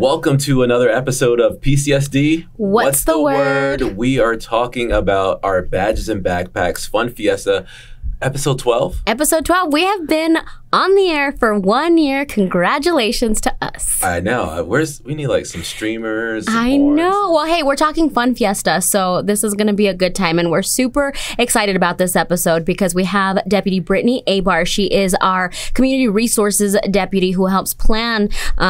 Welcome to another episode of PCSD. What's the word? We are talking about our Badges and Backpacks Fun Fiesta, episode 12. Episode 12. We have been on the air for 1 year. Congratulations to us. I know. We need like some streamers. I know. Well, hey, we're talking Fun Fiesta, so this is going to be a good time. And we're super excited about this episode because we have Deputy Brittany Abar. She is our Community Resources Deputy who helps plan,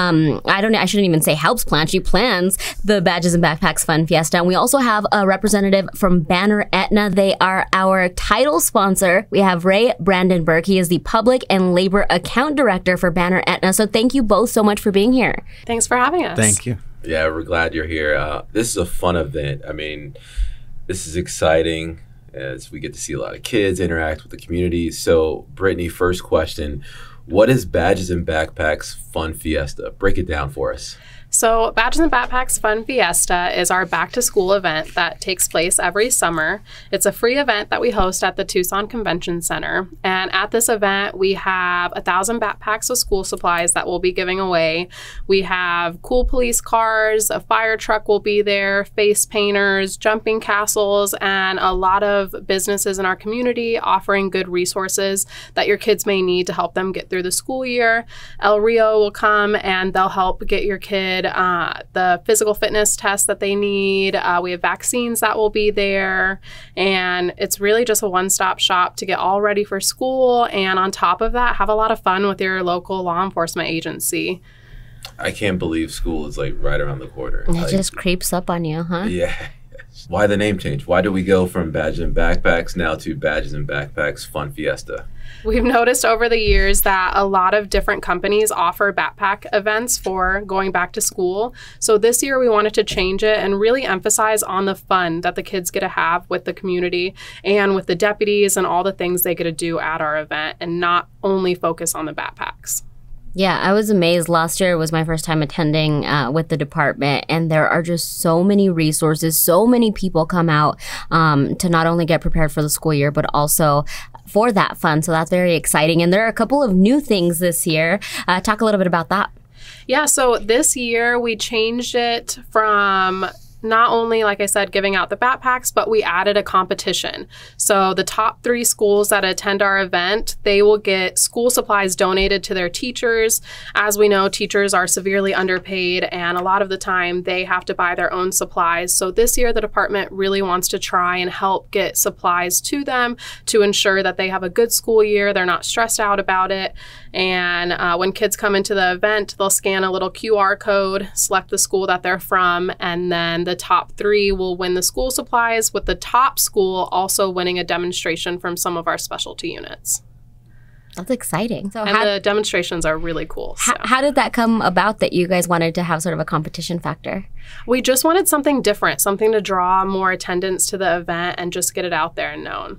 I shouldn't even say helps plan. She plans the Badges and Backpacks Fun Fiesta. And we also have a representative from Banner Aetna. They are our title sponsor. We have Ray Brandenburg. He is the Public and Labor Account Director for Banner Aetna. So thank you both so much for being here. Thanks for having us. Thank you. Yeah, we're glad you're here. This is a fun event. I mean, this is exciting as we get to see a lot of kids interact with the community. So, Brittany, first question, what is Badges and Backpacks Fun Fiesta? Break it down for us. So Badges and Backpacks Fun Fiesta is our back-to-school event that takes place every summer. It's a free event that we host at the Tucson Convention Center. And at this event, we have 1,000 backpacks of school supplies that we'll be giving away. We have cool police cars, a fire truck will be there, face painters, jumping castles, and a lot of businesses in our community offering good resources that your kids may need to help them get through the school year. El Rio will come and they'll help get your kid the physical fitness tests that they need. We have vaccines that will be there. And it's really just a one-stop shop to get all ready for school. And on top of that, have a lot of fun with your local law enforcement agency. I can't believe school is like right around the corner. It just creeps up on you, huh? Yeah. Why the name change? Why do we go from Badges and Backpacks now to Badges and Backpacks Fun Fiesta? We've noticed over the years that a lot of different companies offer backpack events for going back to school. So this year we wanted to change it and really emphasize on the fun that the kids get to have with the community and with the deputies and all the things they get to do at our event and not only focus on the backpacks. Yeah, I was amazed. Last year was my first time attending with the department, and there are just so many resources. So many people come out to not only get prepared for the school year, but also for that fun. So that's very exciting. And there are a couple of new things this year. Talk a little bit about that. Yeah, so this year we changed it from not only, like I said, giving out the backpacks, but we added a competition. So the top 3 schools that attend our event, they will get school supplies donated to their teachers. As we know, teachers are severely underpaid, and a lot of the time they have to buy their own supplies. So this year, the department really wants to try and help get supplies to them to ensure that they have a good school year. They're not stressed out about it. And when kids come into the event, they'll scan a little QR code, select the school that they're from, and then the top 3 will win the school supplies, with the top school also winning a demonstration from some of our specialty units. That's exciting. So and the demonstrations are really cool. So. How did that come about that you guys wanted to have sort of a competition factor? We just wanted something different, something to draw more attendance to the event and just get it out there and known.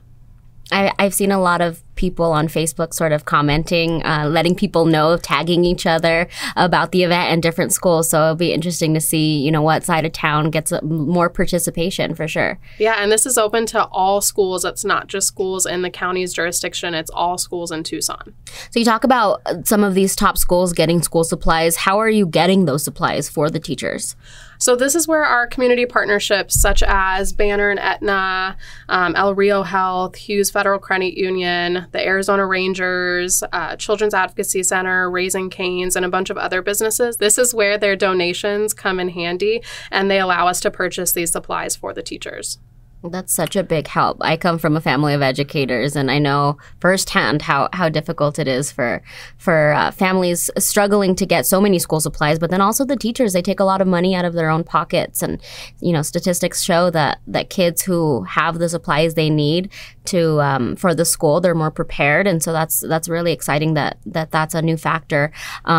I've seen a lot of people on Facebook sort of commenting, letting people know, tagging each other about the event and different schools. So it'll be interesting to see, what side of town gets more participation for sure. Yeah, and this is open to all schools. It's not just schools in the county's jurisdiction. It's all schools in Tucson. So you talk about some of these top schools getting school supplies. How are you getting those supplies for the teachers? So this is where our community partnerships such as Banner and Aetna, El Rio Health, Hughes Federal Credit Union, the Arizona Rangers, Children's Advocacy Center, Raising Cane's, and a bunch of other businesses. This is where their donations come in handy, and they allow us to purchase these supplies for the teachers. That's such a big help. I come from a family of educators, and I know firsthand how difficult it is for families struggling to get so many school supplies. But then also the teachers, they take a lot of money out of their own pockets. And, statistics show that kids who have the supplies they need to for the school, they're more prepared. And so that's really exciting that's a new factor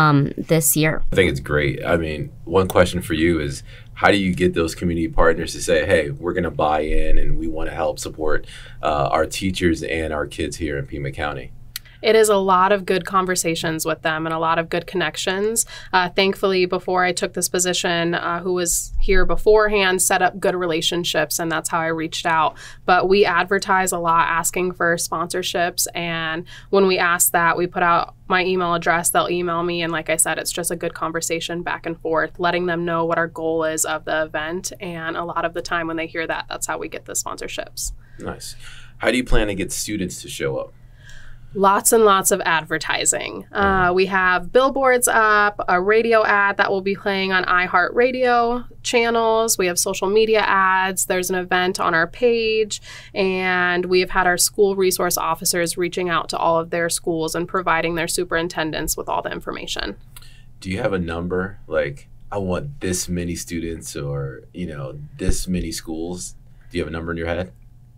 this year. I think it's great. I mean, one question for you is, how do you get those community partners to say, hey, we're going to buy in and we want to help support our teachers and our kids here in Pima County? It is a lot of good conversations with them and a lot of good connections. Thankfully, before I took this position, who was here beforehand set up good relationships, and that's how I reached out. But we advertise a lot asking for sponsorships, and when we ask that, we put out my email address, they'll email me, and like I said, it's just a good conversation back and forth, letting them know what our goal is of the event, and a lot of the time when they hear that, that's how we get the sponsorships. Nice. How do you plan to get students to show up? Lots and lots of advertising. We have billboards up, a radio ad that will be playing on iHeartRadio channels. We have social media ads. There's an event on our page. And we have had our school resource officers reaching out to all of their schools and providing their superintendents with all the information. Do you have a number? Like, I want this many students or, this many schools. Do you have a number in your head?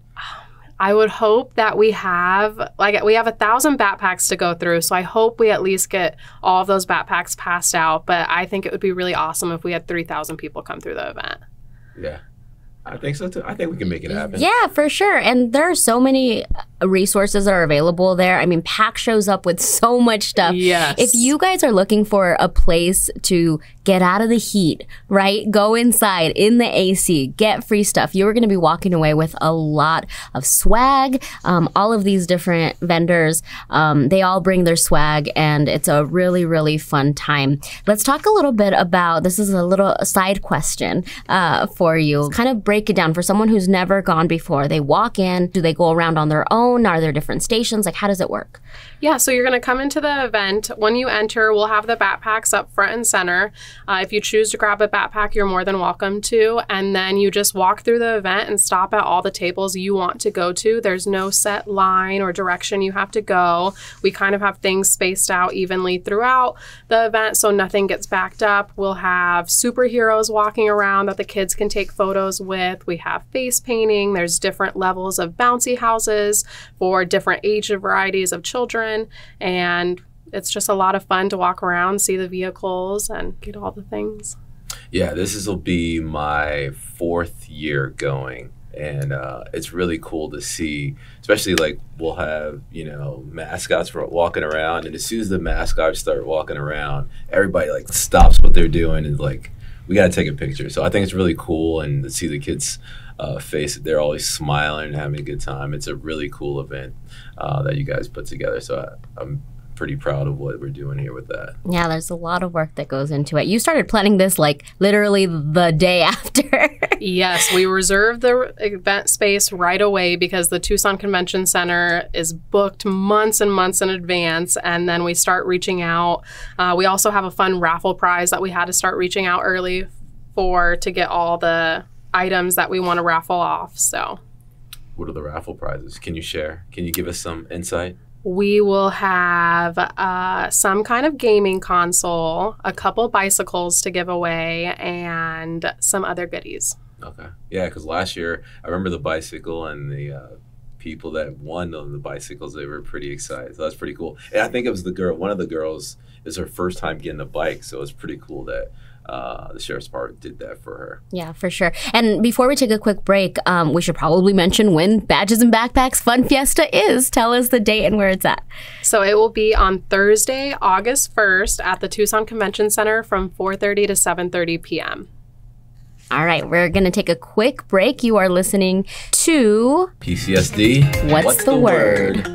I would hope that we have 1,000 backpacks to go through. So I hope we at least get all of those backpacks passed out. But I think it would be really awesome if we had 3,000 people come through the event. Yeah, I think so too. I think we can make it happen. Yeah, for sure. And there are so many resources that are available there. I mean, PAC shows up with so much stuff. Yes. If you guys are looking for a place to get out of the heat, right? Go inside in the AC, get free stuff. You are going to be walking away with a lot of swag. All of these different vendors, they all bring their swag, and it's a really, really fun time. Let's talk a little bit about, this is a little side question for you. Kind of break it down for someone who's never gone before. They walk in, do they go around on their own? Are there different stations? Like, how does it work? Yeah, so you're going to come into the event. When you enter, we'll have the backpacks up front and center. If you choose to grab a backpack, you're more than welcome to. And then you just walk through the event and stop at all the tables you want to go to. There's no set line or direction you have to go. We kind of have things spaced out evenly throughout the event so nothing gets backed up. We'll have superheroes walking around that the kids can take photos with. We have face painting. There's different levels of bouncy houses for different age varieties of children, and it's just a lot of fun to walk around, see the vehicles, and get all the things. Yeah, this will be my 4th year going, and it's really cool to see, especially like we'll have, mascots walking around, and as soon as the mascots start walking around, everybody like stops what they're doing and like, we got to take a picture. So I think it's really cool, and to see the kids' face, they're always smiling and having a good time. It's a really cool event that you guys put together. So I'm pretty proud of what we're doing here with that. Yeah, there's a lot of work that goes into it. You started planning this like literally the day after. Yes, we reserved the event space right away because the Tucson Convention Center is booked months and months in advance, and then we start reaching out. We also have a fun raffle prize that we had to start reaching out early to get all the items that we want to raffle off. So, what are the raffle prizes? Can you share? Can you give us some insight? We will have some kind of gaming console, a couple bicycles to give away, and some other goodies. Okay. Yeah, because last year, I remember the bicycle and the people that won on the bicycles, they were pretty excited. So that's pretty cool. And I think it was one of the girls, is her first time getting a bike. So it's pretty cool that the Sheriff's Department did that for her. Yeah, for sure. And before we take a quick break, we should probably mention when Badges and Backpacks Fun Fiesta is. Tell us the date and where it's at. So it will be on Thursday, August 1st at the Tucson Convention Center from 4:30 to 7:30 p.m. All right, we're going to take a quick break. You are listening to PCSD. What's the word?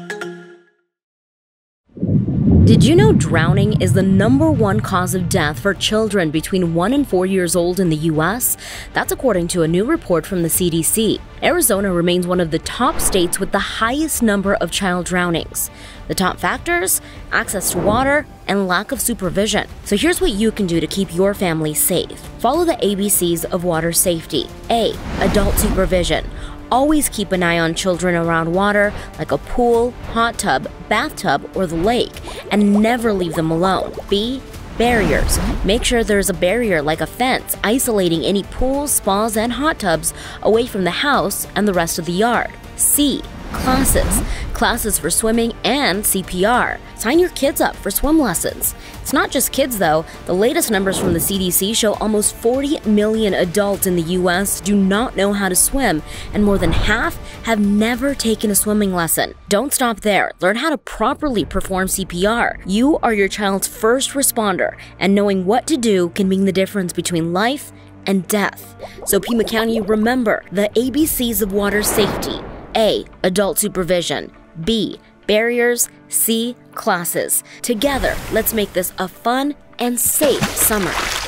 Did you know drowning is the #1 cause of death for children between 1 and 4 years old in the U.S.? That's according to a new report from the CDC. Arizona remains one of the top states with the highest number of child drownings. The top factors? Access to water and lack of supervision. So here's what you can do to keep your family safe. Follow the ABCs of water safety. A. Adult supervision. Always keep an eye on children around water, like a pool, hot tub, bathtub, or the lake, and never leave them alone. B. Barriers. Make sure there's a barrier like a fence, isolating any pools, spas, and hot tubs away from the house and the rest of the yard. C. classes for swimming and CPR. Sign your kids up for swim lessons. It's not just kids though. The latest numbers from the CDC show almost 40 million adults in the US do not know how to swim, and more than half have never taken a swimming lesson. Don't stop there. Learn how to properly perform CPR. You are your child's first responder, and knowing what to do can mean the difference between life and death. So Pima County, remember the ABCs of water safety. A, adult supervision. B, barriers. C, classes. Together, let's make this a fun and safe summer.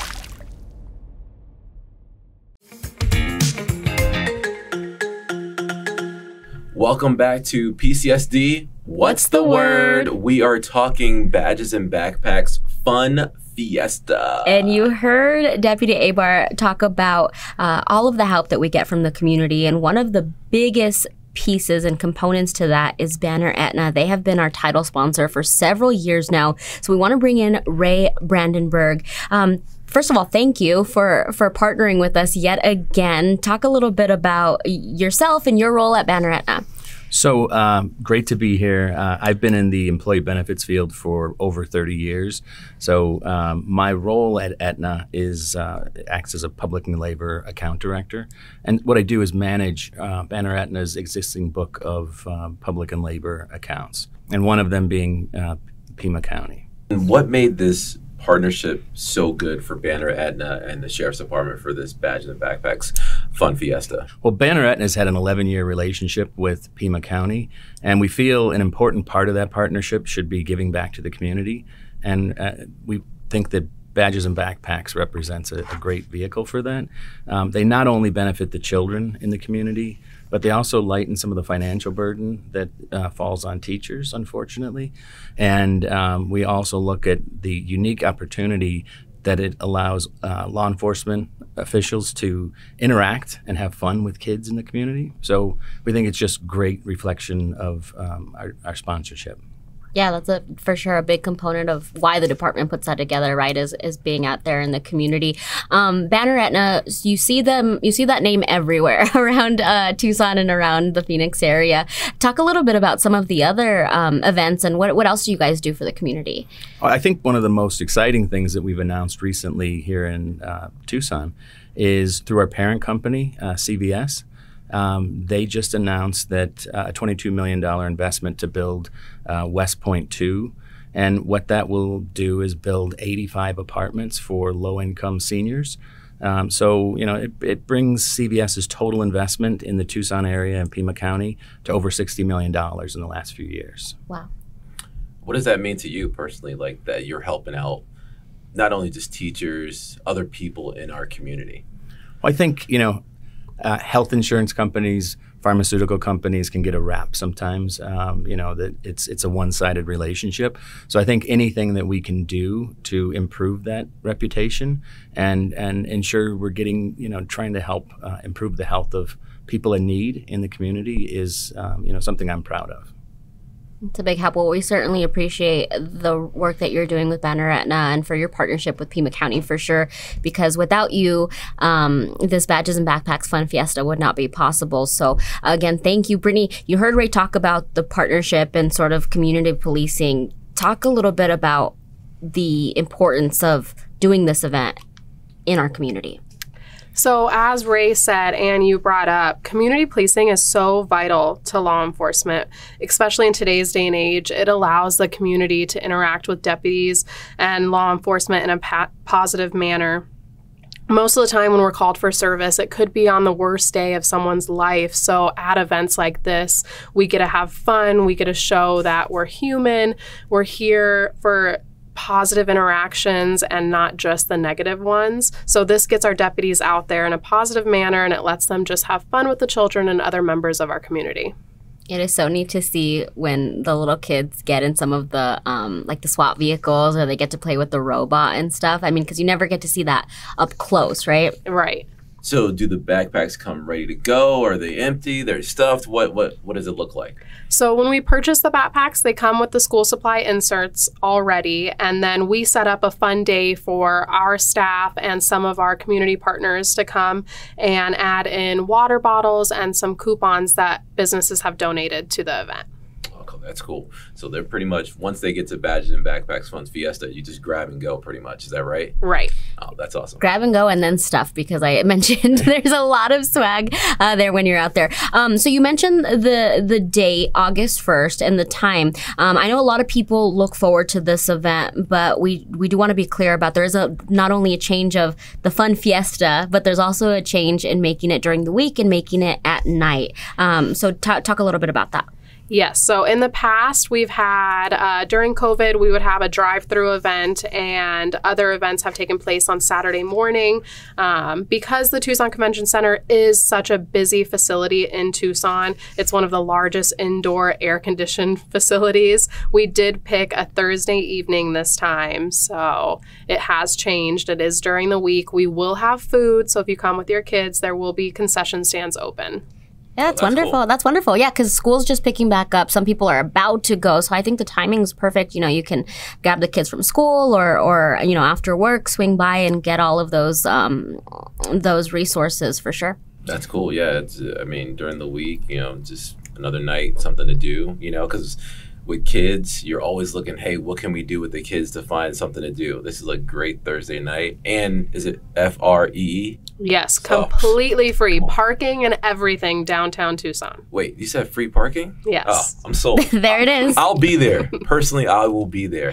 Welcome back to PCSD. What's the word? We are talking Badges and Backpacks Fun Fiesta. And you heard Deputy Abar talk about all of the help that we get from the community, and one of the biggest pieces and components to that is Banner Aetna. They have been our title sponsor for several years now. So we want to bring in Ray Brandenburg. First of all, thank you for partnering with us yet again. Talk a little bit about yourself and your role at Banner Aetna. So great to be here. I've been in the employee benefits field for over 30 years. So my role at Aetna acts as a public and labor account director. And what I do is manage Banner Aetna's existing book of public and labor accounts, and one of them being Pima County. And what made this partnership so good for Banner Aetna and the Sheriff's Department for this Badges and Backpacks Fun Fiesta? Well, Banner Aetna has had an 11-year relationship with Pima County, and we feel an important part of that partnership should be giving back to the community. And we think that Badges and Backpacks represents a great vehicle for that. They not only benefit the children in the community, but they also lighten some of the financial burden that falls on teachers, unfortunately. And we also look at the unique opportunity that it allows law enforcement officials to interact and have fun with kids in the community. So we think it's just great reflection of our sponsorship. Yeah, that's for sure a big component of why the department puts that together, right? Is being out there in the community. Banner Aetna, you see that name everywhere around Tucson and around the Phoenix area. Talk a little bit about some of the other events and what else do you guys do for the community? I think one of the most exciting things that we've announced recently here in Tucson is through our parent company, CVS. They just announced that a $22 million investment to build West Point 2. And what that will do is build 85 apartments for low-income seniors. So, it brings CVS's total investment in the Tucson area and Pima County to over $60 million in the last few years. Wow. What does that mean to you personally, like that you're helping out not only just teachers, other people in our community? Well, I think, health insurance companies, pharmaceutical companies can get a rap sometimes, that it's a one-sided relationship. So I think anything that we can do to improve that reputation and ensure we're getting, trying to help improve the health of people in need in the community is, something I'm proud of. It's a big help. Well, we certainly appreciate the work that you're doing with Banner Aetna and for your partnership with Pima County for sure, because without you, this Badges and Backpacks Fun Fiesta would not be possible. So again, thank you. Brittany, you heard Ray talk about the partnership and sort of community policing. Talk a little bit about the importance of doing this event in our community. So as Ray said, and you brought up, community policing is so vital to law enforcement, especially in today's day and age. It allows the community to interact with deputies and law enforcement in a positive manner. Most of the time when we're called for service, it could be on the worst day of someone's life. So at events like this, we get to have fun. We get to show that we're human. We're here for positive interactions and not just the negative ones. So this gets our deputies out there in a positive manner, and it lets them just have fun with the children and other members of our community. It is so neat to see when the little kids get in some of the like the SWAT vehicles, or they get to play with the robot and stuff. I mean, because you never get to see that up close, right? Right. So do the backpacks come ready to go? Are they empty? They're stuffed? What does it look like? So when we purchase the backpacks, they come with the school supply inserts already, and then we set up a fun day for our staff and some of our community partners to come and add in water bottles and some coupons that businesses have donated to the event. Okay, that's cool. So they're pretty much, once they get to Badges and Backpacks Fun Fiesta, you just grab and go pretty much. Is that right? Right. Oh, that's awesome. Grab and go and then stuff, because I mentioned there's a lot of swag there when you're out there. So you mentioned the date, August 1st, and the time. I know a lot of people look forward to this event, but we do want to be clear about there's not only a change of the Fun Fiesta, but there's also a change in making it during the week and making it at night. So talk a little bit about that. Yes. So in the past, we've had, during COVID, we would have a drive-through event, and other events have taken place on Saturday morning. Because the Tucson Convention Center is such a busy facility in Tucson, it's one of the largest indoor air-conditioned facilities. We did pick a Thursday evening this time, so it has changed. It is during the week. We will have food, so if you come with your kids, there will be concession stands open. Yeah, that's wonderful. Cool. That's wonderful. Yeah, because school's just picking back up. Some people are about to go, so I think the timing's perfect. You know, you can grab the kids from school or you know, after work, swing by and get all of those resources for sure. That's cool. Yeah, it's, I mean, during the week, you know, just another night, something to do. You know, because with kids, you're always looking, hey, what can we do with the kids to find something to do? This is a great Thursday night. And is it FREE? Yes, completely free. Parking and everything downtown Tucson. Wait, you said free parking? Yes. Oh, I'm sold. There it is. I'll be there. Personally, I will be there.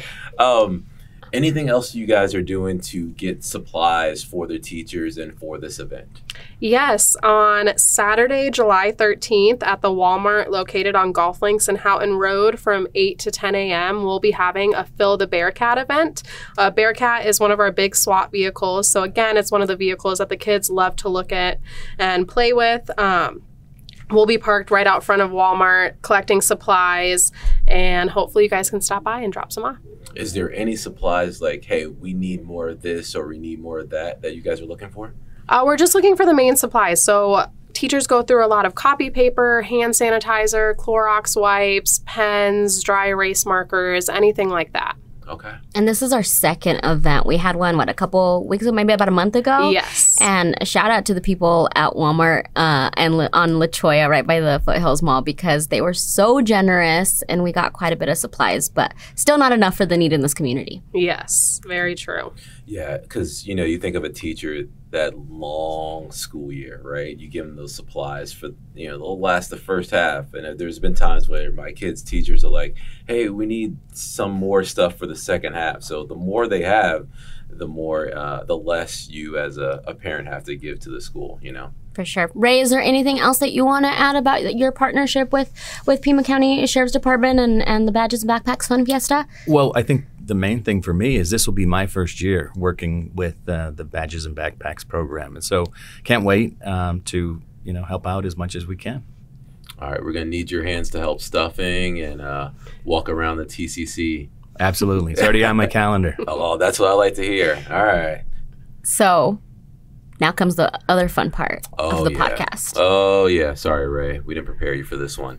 Anything else you guys are doing to get supplies for the teachers and for this event? Yes, on Saturday, July 13th at the Walmart located on Golf Links and Houghton Road from 8 to 10 a.m., we'll be having a Fill the Bearcat event. Bearcat is one of our big SWAT vehicles. So again, it's one of the vehicles that the kids love to look at and play with. We'll be parked right out front of Walmart collecting supplies, and hopefully you guys can stop by and drop some off. Is there any supplies like, hey, we need more of this or we need more of that you guys are looking for? We're just looking for the main supplies. So teachers go through a lot of copy paper, hand sanitizer, Clorox wipes, pens, dry erase markers, anything like that. Okay. And this is our second event. We had one, a couple weeks ago, maybe about a month ago? Yes. And a shout out to the people at Walmart and on La Choya, right by the Foothills Mall, because they were so generous and we got quite a bit of supplies, but still not enough for the need in this community. Yes, very true. Yeah, because, you know, you think of a teacher, that long school year, right? You give them those supplies for, you know, they'll last the first half. And there's been times where my kids' teachers are like, hey, we need some more stuff for the second half. So the more they have, the more, the less you as a parent have to give to the school, you know? For sure. Ray, is there anything else that you want to add about your partnership with Pima County Sheriff's Department and the Badges and Backpacks Fun Fiesta? Well, I think the main thing for me is this will be my first year working with the Badges and Backpacks program. And so can't wait to, you know, help out as much as we can. All right, we're going to need your hands to help stuffing and walk around the TCC. Absolutely. It's already on my calendar. Oh, that's what I like to hear. All right. So now comes the other fun part of the podcast. Oh, yeah. Sorry, Ray. We didn't prepare you for this one.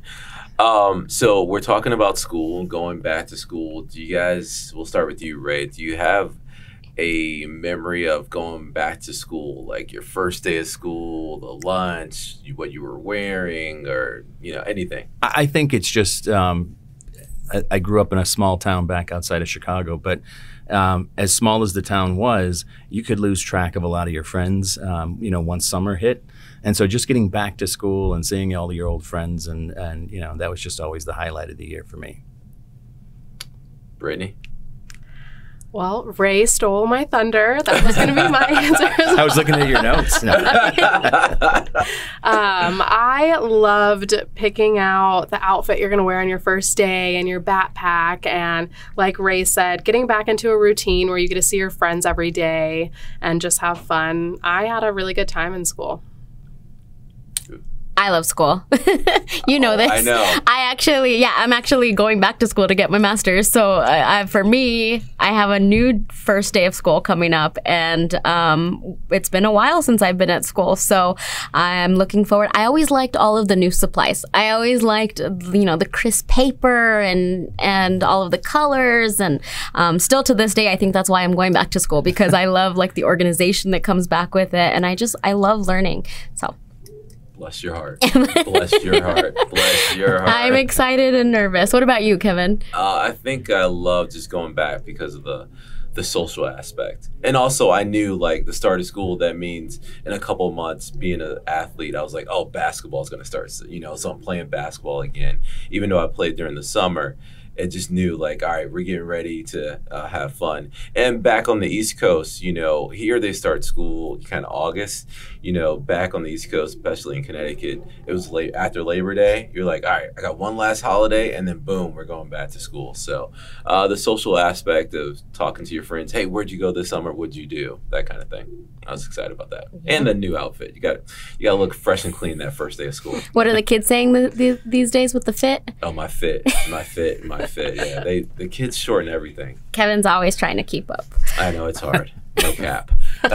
So we're talking about school, going back to school. Do you guys, we'll start with you, Ray. Do you have a memory of going back to school, like your first day of school, the lunch, what you were wearing, or, you know, anything? I think it's just, I grew up in a small town back outside of Chicago, but as small as the town was, you could lose track of a lot of your friends, you know, once summer hit. And so just getting back to school and seeing all of your old friends and you know, that was just always the highlight of the year for me. Brittany? Well, Ray stole my thunder. That was going to be my answer. I was looking at your notes. No. I loved picking out the outfit you're going to wear on your first day and your backpack. And like Ray said, getting back into a routine where you get to see your friends every day and just have fun. I had a really good time in school. I love school. You know this. I know. I'm actually going back to school to get my master's. So for me, I have a new first day of school coming up, and it's been a while since I've been at school. So I'm looking forward. I always liked all of the new supplies. I always liked, the crisp paper and all of the colors. And still to this day, I think that's why I'm going back to school, because I love like the organization that comes back with it. And I love learning. So. Bless your heart. Bless your heart. Bless your heart. I'm excited and nervous. What about you, Kevin? I think I love just going back because of the social aspect. And also I knew like the start of school, that means in a couple of months being an athlete, I was like, oh, basketball is going to start, so I'm playing basketball again. Even though I played during the summer, it just knew like, all right, we're getting ready to have fun. And back on the East Coast, here they start school kind of August. Back on the East Coast, especially in Connecticut, it was late after Labor Day. You're like, all right, I got one last holiday, and then boom, we're going back to school. So the social aspect of talking to your friends, hey, where'd you go this summer? What'd you do? That kind of thing. I was excited about that. And the new outfit. You got to look fresh and clean that first day of school. What are the kids saying these days with the fit? Oh, my fit. Yeah, the kids shorten everything. Kevin's always trying to keep up. I know, it's hard. No cap.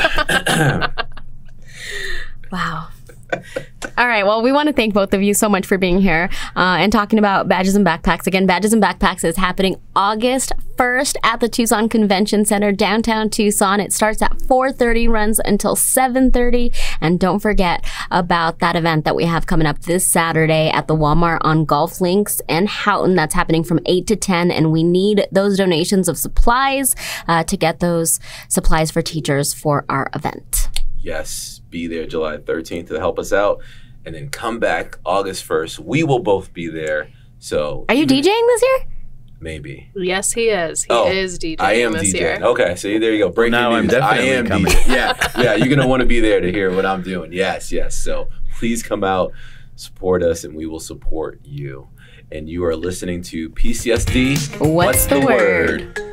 Wow. All right. Well, we want to thank both of you so much for being here and talking about Badges and Backpacks. Again, Badges and Backpacks is happening August 1st at the Tucson Convention Center, downtown Tucson. It starts at 4:30, runs until 7:30. And don't forget about that event that we have coming up this Saturday at the Walmart on Golf Links in Houghton. That's happening from 8 to 10. And we need those donations of supplies to get those supplies for teachers for our event. Yes, be there July 13th to help us out, and then come back August 1st. We will both be there. So, are you DJing this year? Maybe. Yes, he is. He is DJing. I am this DJing. year. Okay, see, there you go. Breaking news. I'm definitely I am coming. DJing. Yeah, you're gonna want to be there to hear what I'm doing. Yes. So please come out, support us, and we will support you. And you are listening to PCSD. What's the word?